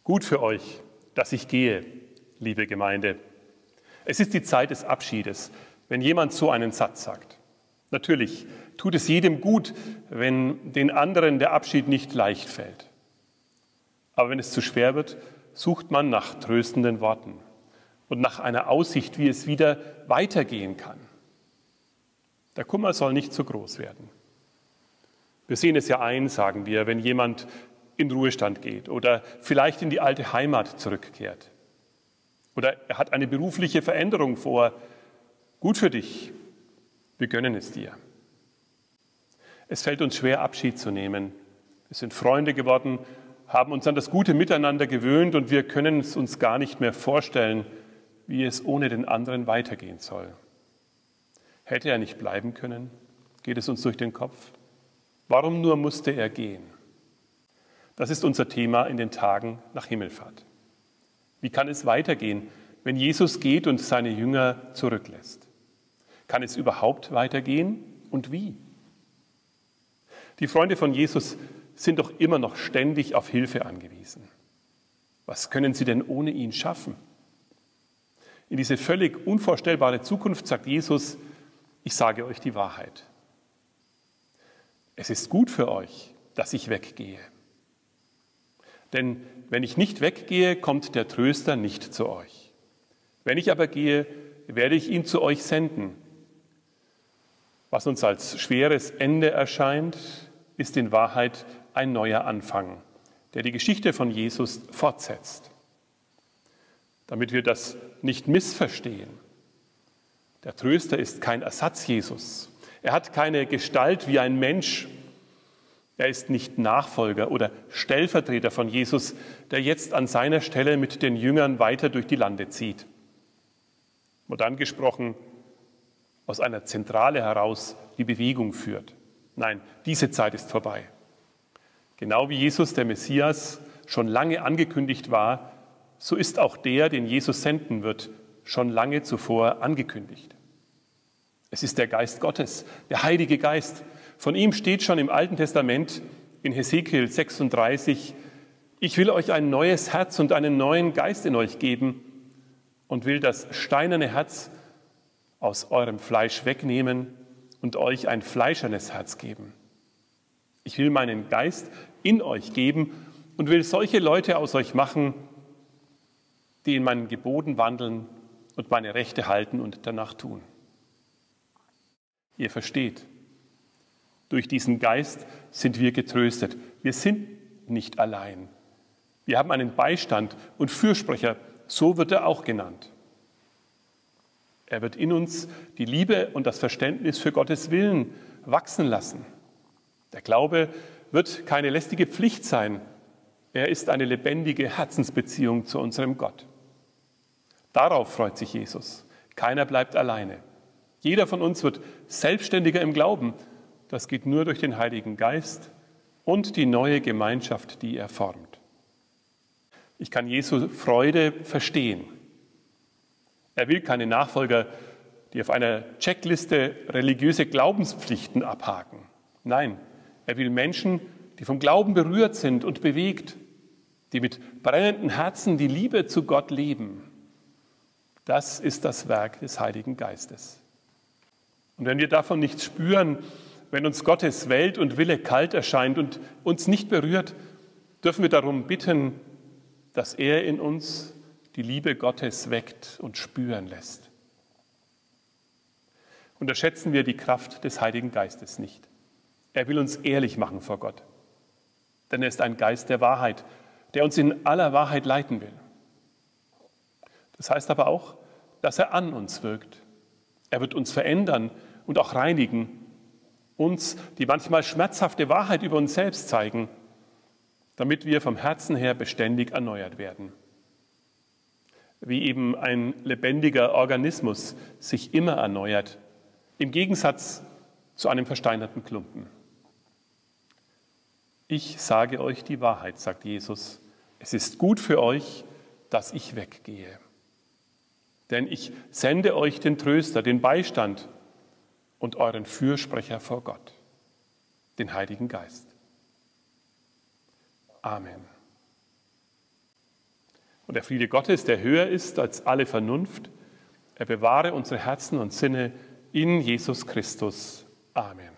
Gut für euch, dass ich gehe, liebe Gemeinde. Es ist die Zeit des Abschiedes, wenn jemand so einen Satz sagt. Natürlich tut es jedem gut, wenn den anderen der Abschied nicht leicht fällt. Aber wenn es zu schwer wird, sucht man nach tröstenden Worten und nach einer Aussicht, wie es wieder weitergehen kann. Der Kummer soll nicht zu groß werden. Wir sehen es ja ein, sagen wir, wenn jemand in Ruhestand geht oder vielleicht in die alte Heimat zurückkehrt. Oder er hat eine berufliche Veränderung vor. Gut für dich, wir gönnen es dir. Es fällt uns schwer, Abschied zu nehmen. Wir sind Freunde geworden, haben uns an das gute Miteinander gewöhnt und wir können es uns gar nicht mehr vorstellen, wie es ohne den anderen weitergehen soll. Hätte er nicht bleiben können? Geht es uns durch den Kopf? Warum nur musste er gehen? Das ist unser Thema in den Tagen nach Himmelfahrt. Wie kann es weitergehen, wenn Jesus geht und seine Jünger zurücklässt? Kann es überhaupt weitergehen und wie? Die Freunde von Jesus sind doch immer noch ständig auf Hilfe angewiesen. Was können sie denn ohne ihn schaffen? In diese völlig unvorstellbare Zukunft sagt Jesus: Ich sage euch die Wahrheit. Es ist gut für euch, dass ich weggehe. Denn wenn ich nicht weggehe, kommt der Tröster nicht zu euch. Wenn ich aber gehe, werde ich ihn zu euch senden. Was uns als schweres Ende erscheint, ist in Wahrheit ein neuer Anfang, der die Geschichte von Jesus fortsetzt. Damit wir das nicht missverstehen. Der Tröster ist kein Ersatz Jesus. Er hat keine Gestalt wie ein Mensch. Er ist nicht Nachfolger oder Stellvertreter von Jesus, der jetzt an seiner Stelle mit den Jüngern weiter durch die Lande zieht. Modern gesprochen, aus einer Zentrale heraus die Bewegung führt. Nein, diese Zeit ist vorbei. Genau wie Jesus, der Messias, schon lange angekündigt war, so ist auch der, den Jesus senden wird, schon lange zuvor angekündigt. Es ist der Geist Gottes, der Heilige Geist. Von ihm steht schon im Alten Testament in Hesekiel 36, ich will euch ein neues Herz und einen neuen Geist in euch geben und will das steinerne Herz aus eurem Fleisch wegnehmen und euch ein fleischernes Herz geben. Ich will meinen Geist in euch geben und will solche Leute aus euch machen, die in meinen Geboten wandeln und meine Rechte halten und danach tun. Ihr versteht, durch diesen Geist sind wir getröstet. Wir sind nicht allein. Wir haben einen Beistand und Fürsprecher, so wird er auch genannt. Er wird in uns die Liebe und das Verständnis für Gottes Willen wachsen lassen. Der Glaube wird keine lästige Pflicht sein. Er ist eine lebendige Herzensbeziehung zu unserem Gott. Darauf freut sich Jesus. Keiner bleibt alleine. Jeder von uns wird selbstständiger im Glauben. Das geht nur durch den Heiligen Geist und die neue Gemeinschaft, die er formt. Ich kann Jesu Freude verstehen. Er will keine Nachfolger, die auf einer Checkliste religiöse Glaubenspflichten abhaken. Nein, er will Menschen, die vom Glauben berührt sind und bewegt, die mit brennenden Herzen die Liebe zu Gott leben. Das ist das Werk des Heiligen Geistes. Und wenn wir davon nichts spüren, wenn uns Gottes Welt und Wille kalt erscheint und uns nicht berührt, dürfen wir darum bitten, dass er in uns die Liebe Gottes weckt und spüren lässt. Unterschätzen wir die Kraft des Heiligen Geistes nicht. Er will uns ehrlich machen vor Gott. Denn er ist ein Geist der Wahrheit, der uns in aller Wahrheit leiten will. Das heißt aber auch, dass er an uns wirkt. Er wird uns verändern und auch reinigen, uns die manchmal schmerzhafte Wahrheit über uns selbst zeigen, damit wir vom Herzen her beständig erneuert werden. Wie eben ein lebendiger Organismus sich immer erneuert, im Gegensatz zu einem versteinerten Klumpen. Ich sage euch die Wahrheit, sagt Jesus. Es ist gut für euch, dass ich weggehe. Denn ich sende euch den Tröster, den Beistand und euren Fürsprecher vor Gott, den Heiligen Geist. Amen. Und der Friede Gottes, der höher ist als alle Vernunft, er bewahre unsere Herzen und Sinne in Jesus Christus. Amen.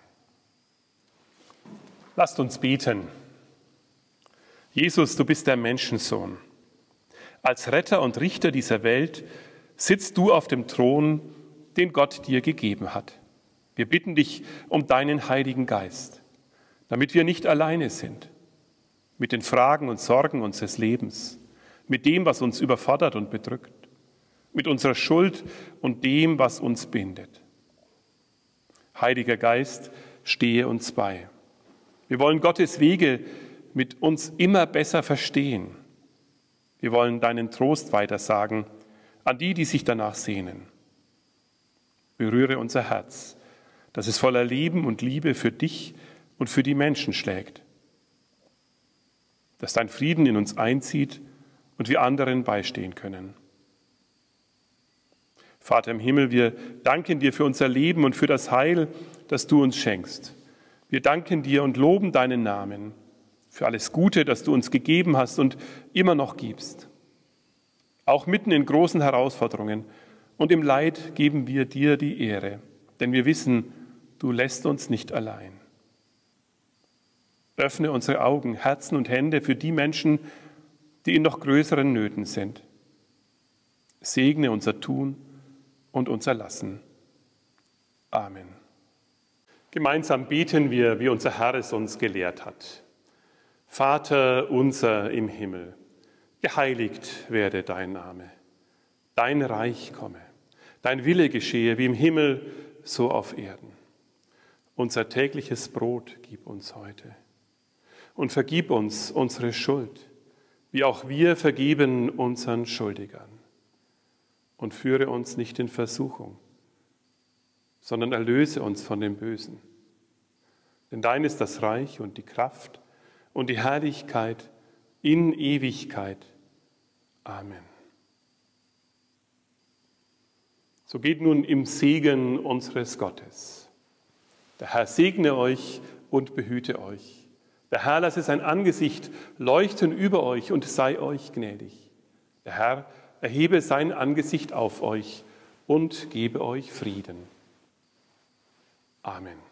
Lasst uns beten. Jesus, du bist der Menschensohn. Als Retter und Richter dieser Welt sitzt du auf dem Thron, den Gott dir gegeben hat. Wir bitten dich um deinen Heiligen Geist, damit wir nicht alleine sind mit den Fragen und Sorgen unseres Lebens, mit dem, was uns überfordert und bedrückt, mit unserer Schuld und dem, was uns bindet. Heiliger Geist, stehe uns bei. Wir wollen Gottes Wege mit uns immer besser verstehen. Wir wollen deinen Trost weitersagen an die, die sich danach sehnen. Berühre unser Herz, dass es voller Leben und Liebe für dich und für die Menschen schlägt. Dass dein Frieden in uns einzieht und wir anderen beistehen können. Vater im Himmel, wir danken dir für unser Leben und für das Heil, das du uns schenkst. Wir danken dir und loben deinen Namen für alles Gute, das du uns gegeben hast und immer noch gibst. Auch mitten in großen Herausforderungen und im Leid geben wir dir die Ehre, denn wir wissen, du lässt uns nicht allein. Öffne unsere Augen, Herzen und Hände für die Menschen, die in noch größeren Nöten sind. Segne unser Tun und unser Lassen. Amen. Gemeinsam beten wir, wie unser Herr es uns gelehrt hat. Vater unser im Himmel, geheiligt werde dein Name. Dein Reich komme, dein Wille geschehe wie im Himmel, so auf Erden. Unser tägliches Brot gib uns heute und vergib uns unsere Schuld, wie auch wir vergeben unseren Schuldigern. Und führe uns nicht in Versuchung, sondern erlöse uns von dem Bösen. Denn dein ist das Reich und die Kraft und die Herrlichkeit in Ewigkeit. Amen. So geht nun im Segen unseres Gottes. Der Herr segne euch und behüte euch. Der Herr lasse sein Angesicht leuchten über euch und sei euch gnädig. Der Herr erhebe sein Angesicht auf euch und gebe euch Frieden. Amen.